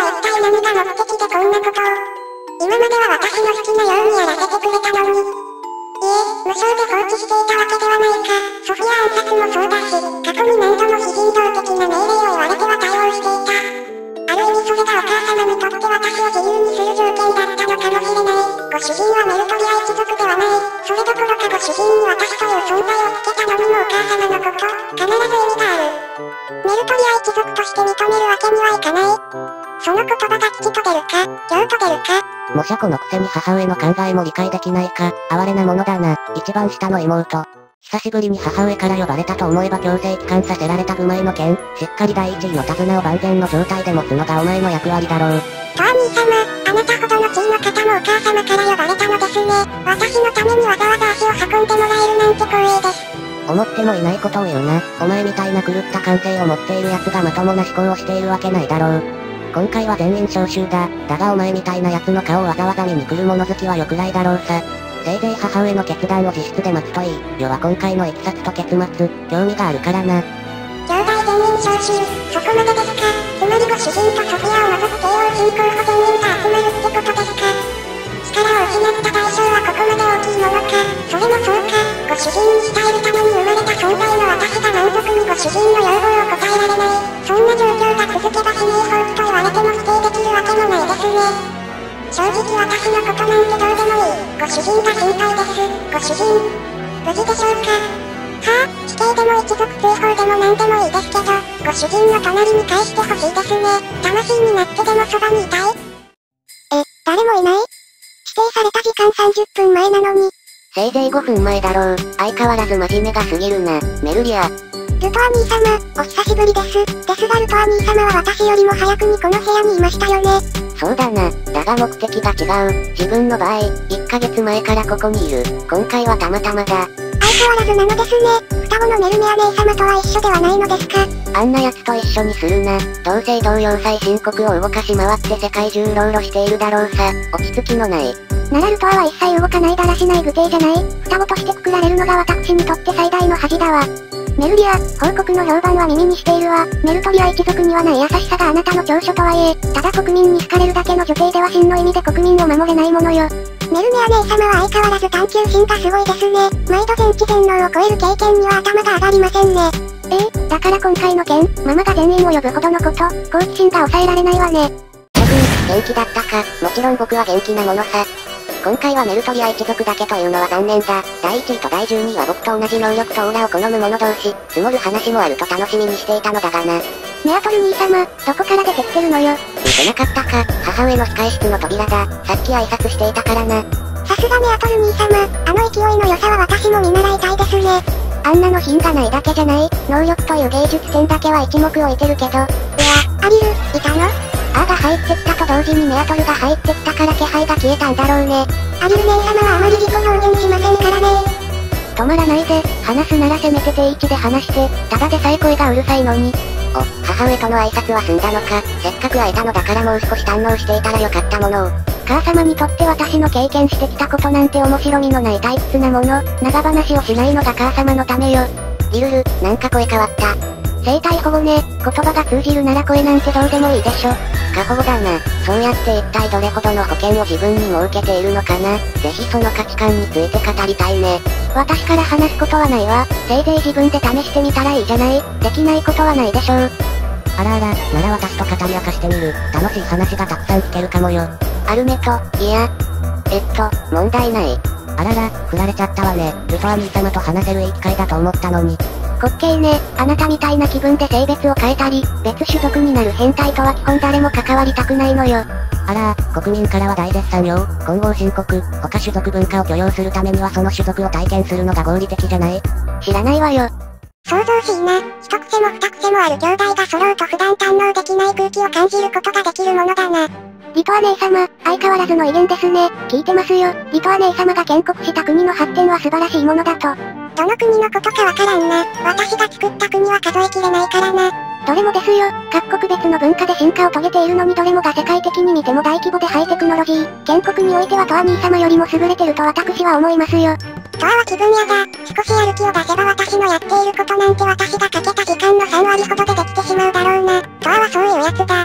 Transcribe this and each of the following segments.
一体何が目的でこんなことを。今までは私の好きなようにやらせてくれたのに。いえ、無償で放置していたわけではないか。ソフィア暗殺もそうだし、過去に何度も非人道的な命令を言われては対応していた。ある意味それがお母様にとって私を自由にする条件だったのかもしれない。ご主人はメルトリア一族ではない。それどころかご主人に私という存在をつけたのにもお母様のこと、必ず意味がある。メルトリア一族として認めるわけにはいかない。その言葉が吉と出るか、凶と出るか。 模写子のくせに母上の考えも理解できないか、哀れなものだな、一番下の妹。久しぶりに母上から呼ばれたと思えば強制帰還させられた愚昧の件、しっかり第一位の手綱を万全の状態で持つのがお前の役割だろう。 と兄様、あなたほどの地位の方もお母様から呼ばれたのですね。私のためにわざわざ足を運んでもらえるなんて光栄です。 思ってもいないことを言うな。お前みたいな狂った感性を持っている奴がまともな思考をしているわけないだろう。今回は全員招集だ。だがお前みたいな奴の顔をわざわざ見に来る物好きはよくないだろうさ。せいぜい母上の決断を自室で待つといい。世は今回の経緯と結末、興味があるからな。 兄弟全員招集、そこまでですか。つまりご主人とソフィアを除く帝王信仰派全員が集まるってことですか。力を失った代償はここまで大きいものか。それもそうか。ご主人に伝えるために生まれた存在の私が満足にご主人の要望を答えられない。そんな状況が続けば死に放棄と言われても否定できるわけもないですね。正直私のことなんてどうでもいい。ご主人が心配です。ご主人、無事でしょうか。はあ、死刑でも一族追放でも何でもいいですけど、ご主人の隣に返してほしいですね。魂になってでもそばにいたい。誰もいない？指定された時間30分前なのに。 せいぜい5分前だろう。相変わらず真面目が過ぎるな、メルリア。 ルト兄様、お久しぶりです。ですがルト兄様は私よりも早くにこの部屋にいましたよね。 そうだな。だが目的が違う。自分の場合、1ヶ月前からここにいる。今回はたまたまだ。 相変わらずなのですね。双子のメルメア姉様とは一緒ではないのですか。 あんな奴と一緒にするな。同姓同様再申告を動かし回って世界中うろうろしているだろうさ。落ち着きのない。 ならルトアは一切動かないだらしない愚弟じゃない。双子としてくくられるのが私にとって最大の恥だわ。メルリア、報告の評判は耳にしているわ。メルトリア一族にはない優しさがあなたの長所とはいえ、ただ国民に好かれるだけの女性では真の意味で国民を守れないものよ。メルメア姉様は相変わらず探求心がすごいですね。毎度全知全能を超える経験には頭が上がりませんね。だから今回の件、ママが全員を呼ぶほどのこと、好奇心が抑えられないわね。 元気だったか。もちろん僕は元気なものさ。今回はメルトリア一族だけというのは残念だ。第1位と第12位は僕と同じ能力とオーラを好む者同士、積もる話もあると楽しみにしていたのだがな。 メアトル兄様、どこから出てきてるのよ。 見てなかったか。母上の控室の扉だ。さっき挨拶していたからな。 さすがメアトル兄様、あの勢いの良さは私も見習いたいですね。 あんなの品がないだけじゃない。能力という芸術点だけは一目置いてるけど。 アリル、いたの？ アーが入ってきたと同時にメアトルが入ってきたから気配が消えたんだろうね。 アリル姉様はあまり自己表現しませんからね。 止まらないで、話すならせめて定位置で話して、ただでさえ声がうるさいのに。母上との挨拶は済んだのか。せっかく会えたのだからもう少し堪能していたらよかったものを。母様にとって私の経験してきたことなんて面白みのない退屈なもの、長話をしないのが母様のためよ。リルル、なんか声変わった。生体保護ね、言葉が通じるなら声なんてどうでもいいでしょ。過保護だな。そうやって一体どれほどの保険を自分に設けているのかな。ぜひその価値観について語りたいね。私から話すことはないわ。せいぜい自分で試してみたらいいじゃない。できないことはないでしょう。あらあら、なら私と語り明かしてみる。楽しい話がたくさん聞けるかもよ。アルメと、いや、問題ない。あらら、振られちゃったわね。ルトア兄様と話せるいい機会だと思ったのに。 滑稽ね。あなたみたいな気分で性別を変えたり、別種族になる変態とは基本誰も関わりたくないのよ。 あら国民からは大絶賛よ。混合申告、他種族文化を許容するためにはその種族を体験するのが合理的じゃない？ 知らないわよ。想像しいな。一癖も二癖もある兄弟が揃うと普段堪能できない空気を感じることができるものだな。リトア姉様、相変わらずの威厳ですね。聞いてますよ。リトア姉様が建国した国の発展は素晴らしいものだと。どの国のことかわからんな。私が作った国は数えきれないからな。どれもですよ。各国別の文化で進化を遂げているのにどれもが世界的に見ても大規模でハイテクノロジー。建国においてはトア兄様よりも優れてると私は思いますよ。トアは気分屋だ。少しやる気を出せば私のやっていることなんて私がかけた時間の3割ほどでできてしまうだろうな。トアはそういうやつだ。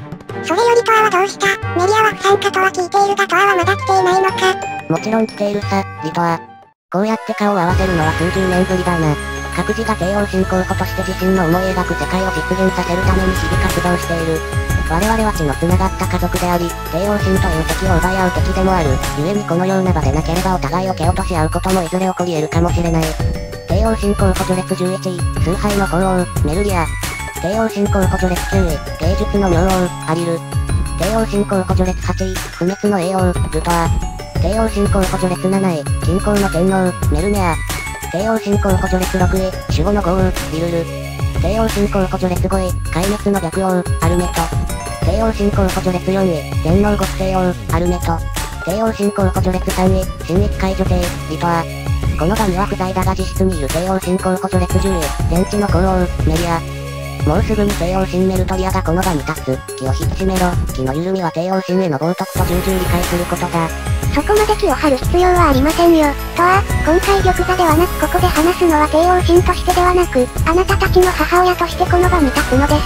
それよりトアはどうした？メリアは不参加とは聞いているがトアはまだ来ていないのか？ もちろん来ているさ、リトア。こうやって顔を合わせるのは数十年ぶりだな。各自が帝王新候補として自身の思い描く世界を実現させるために日々活動している。我々は血の繋がった家族であり、帝王神という敵を奪い合う敵でもある。故にこのような場でなければお互いを蹴落とし合うこともいずれ起こり得るかもしれない。帝王神候補序列11位、崇拝の鳳凰、メルリア。帝王神候補序列9位、芸術の明王、アリル。帝王神候補序列8位、不滅の栄王、ルトア。帝王神候補序列7位、金光の天皇、メルメア。帝王神候補序列6位、守護の豪雨、リルル。帝王神候補序列5位、壊滅の白王、アルメト。帝王神候補序列4位、天皇極西王、アルメト。帝王神候補序列3位、新域解除帝、リトア。この場には不在だが実質にいる帝王神候補序列10位、天地の皇王、メリア。もうすぐに帝王神メルトリアがこの場に立つ。気を引き締めろ。気の緩みは帝王神への冒涜と重々理解することだ。 そこまで気を張る必要はありませんよ。とは、今回玉座ではなくここで話すのは帝王神としてではなく、あなたたちの母親としてこの場に立つのです。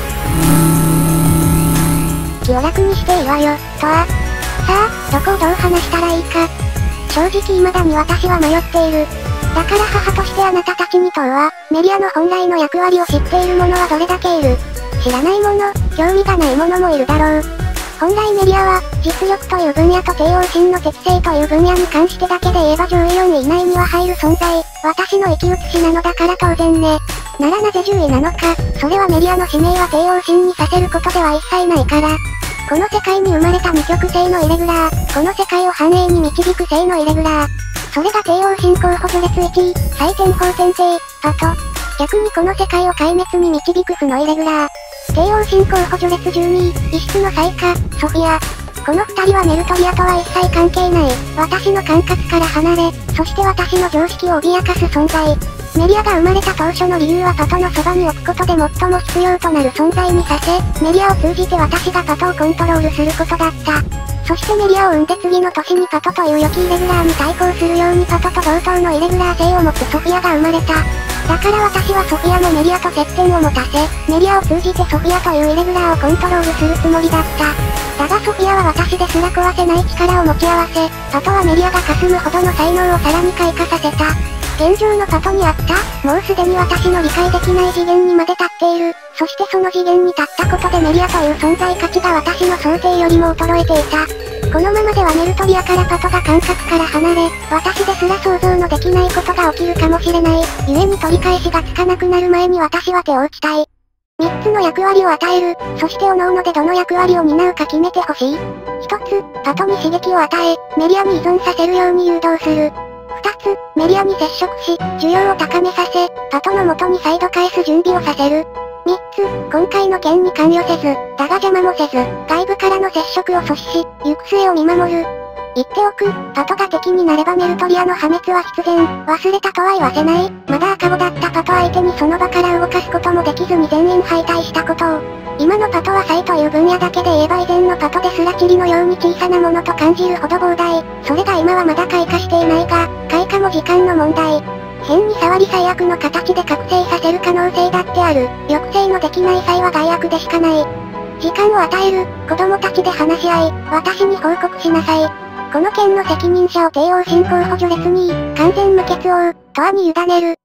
気を楽にしていいわよ、とは。さあ、どこをどう話したらいいか。正直未だに私は迷っている。だから母としてあなたたちに問うは、メリアの本来の役割を知っている者はどれだけいる？知らない者、興味がない者もいるだろう。本来メリアは、実力という分野と帝王神の適性という分野に関してだけで言えば上位4位以内には入る存在、私の生き写しなのだから当然ね。ならなぜ10位なのか、それはメリアの使命は帝王神にさせることでは一切ないから。この世界に生まれた二極性のイレギュラー、この世界を繁栄に導く性のイレギュラー。それが帝王神候補序列1位、最天宝天帝、パト。逆にこの世界を壊滅に導く負のイレギュラー。帝王神候補序列12位、異質の最下、ソフィア。この二人はメルトリアとは一切関係ない。私の管轄から離れ、そして私の常識を脅かす存在。メリアが生まれた当初の理由はパトのそばに置くことで最も必要となる存在にさせ、メリアを通じて私がパトをコントロールすることだった。そしてメリアを産んで次の年にパトという良きイレギュラーに対抗するようにパトと同等のイレギュラー性を持つソフィアが生まれた。だから私はソフィアもメリアと接点を持たせ、メリアを通じてソフィアというイレギュラーをコントロールするつもりだった。だがソフィアは私ですら壊せない力を持ち合わせ、パトはメリアが霞むほどの才能をさらに開花させた。現状のパトにあった、もうすでに私の理解できない次元にまで立っている。そしてその次元に立ったことでメリアという存在価値が私の想定よりも衰えていた。このままではメルトリアからパトが感覚から離れ、私ですら想像のできないことが起きるかもしれない。故に取り返しがつかなくなる前に私は手を打ちたい。3つの役割を与える。そして各々でどの役割を担うか決めてほしい。1つ、パトに刺激を与え、メリアに依存させるように誘導する。2つ、メリアに接触し、需要を高めさせ、パトの元に再度返す準備をさせる。3つ、今回の件に関与せず、だが邪魔もせず、外部からの接触を阻止し、行く末を見守る。言っておく、パトが敵になればメルトリアの破滅は必然。忘れたとは言わせない。まだ赤子だったパト相手にその場から動かすこともできずに全員敗退したことを。今のパトは才という分野だけで言えば以前のパトですら塵のように小さなものと感じるほど膨大。それが今はまだ開花していないが、開花も時間の問題。変に触り最悪の形で覚醒させる可能性だってある。抑制のできない際は害悪でしかない。時間を与える。子供たちで話し合い、私に報告しなさい。この件の責任者を帝王神候補序列2位、完全無欠王、とわに委ねる。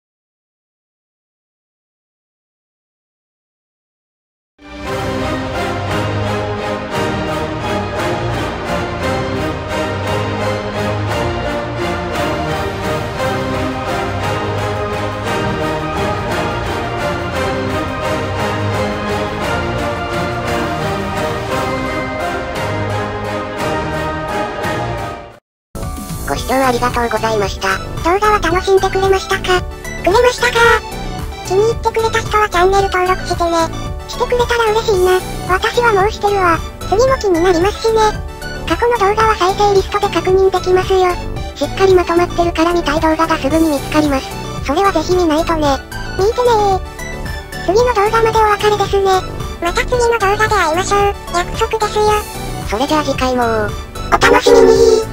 ご視聴ありがとうございました。 動画は楽しんでくれましたか？くれましたか？気に入ってくれた人はチャンネル登録してね。してくれたら嬉しいな。私はもうしてるわ。次も気になりますしね。過去の動画は再生リストで確認できますよ。しっかりまとまってるから見たい動画がすぐに見つかります。それはぜひ見ないとね。見てねー。次の動画までお別れですね。また次の動画で会いましょう。約束ですよ。 それじゃあ次回もお楽しみにー。